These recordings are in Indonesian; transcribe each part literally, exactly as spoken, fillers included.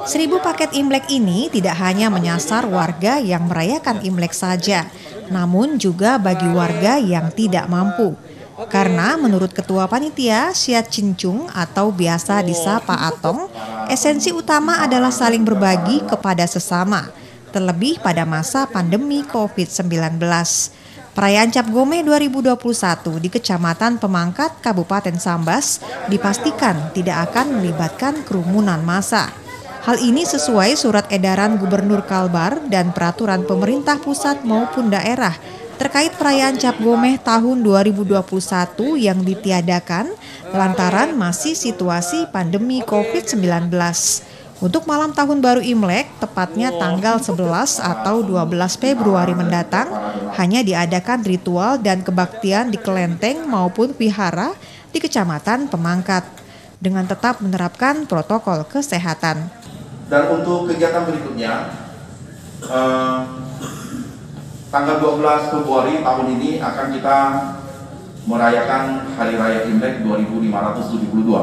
Seribu paket Imlek ini tidak hanya menyasar warga yang merayakan Imlek saja, namun juga bagi warga yang tidak mampu. Karena menurut Ketua Panitia, Siat Cincung atau biasa disapa Atong, esensi utama adalah saling berbagi kepada sesama, terlebih pada masa pandemi covid sembilan belas. Perayaan Cap Gomeh dua ribu dua puluh satu di Kecamatan Pemangkat, Kabupaten Sambas dipastikan tidak akan melibatkan kerumunan massa. Hal ini sesuai surat edaran Gubernur Kalbar dan peraturan pemerintah pusat maupun daerah terkait perayaan Cap Gomeh tahun dua ribu dua puluh satu yang ditiadakan lantaran masih situasi pandemi covid sembilan belas. Untuk malam tahun baru Imlek, tepatnya tanggal sebelas atau dua belas Februari mendatang, hanya diadakan ritual dan kebaktian di kelenteng maupun vihara di Kecamatan Pemangkat, dengan tetap menerapkan protokol kesehatan. Dan untuk kegiatan berikutnya, eh, tanggal dua belas Februari tahun ini akan kita merayakan Hari Raya Imlek dua ribu lima ratus tujuh puluh dua.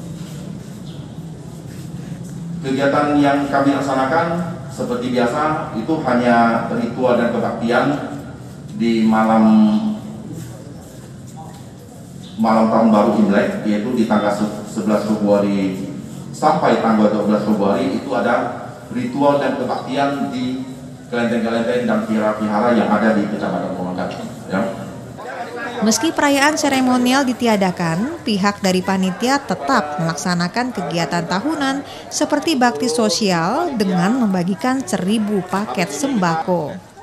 Kegiatan yang kami laksanakan seperti biasa itu hanya ritual dan kebaktian di malam malam tahun baru Imlek, yaitu di tanggal sebelas Februari sampai tanggal dua belas Februari itu ada ritual dan kebaktian di kelenteng-kelenteng dan vihara-vihara yang ada di Kecamatan Pemangkat. Ya. Meski perayaan seremonial ditiadakan, pihak dari panitia tetap melaksanakan kegiatan tahunan seperti bakti sosial dengan membagikan seribu paket sembako.